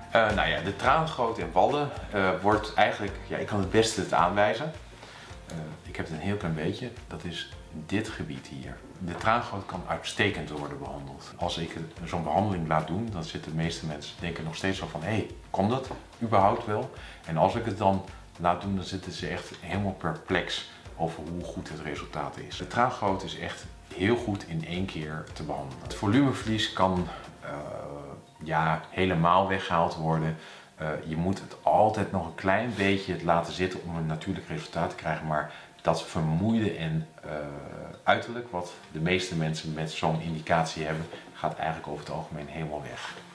Nou ja, de traangoot in Wallen wordt eigenlijk, ja, ik kan het beste het aanwijzen. Ik heb het een heel klein beetje, dat is dit gebied hier. De traangoot kan uitstekend worden behandeld. Als ik zo'n behandeling laat doen, dan zitten de meeste mensen denken nog steeds zo van, hé, kon dat überhaupt wel? En als ik het dan laat doen, dan zitten ze echt helemaal perplex over hoe goed het resultaat is. De traangoot is echt heel goed in één keer te behandelen. Het volumeverlies kan ja, helemaal weggehaald worden. Je moet het altijd nog een klein beetje laten zitten om een natuurlijk resultaat te krijgen, maar dat vermoeide en uiterlijk wat de meeste mensen met zo'n indicatie hebben, gaat eigenlijk over het algemeen helemaal weg.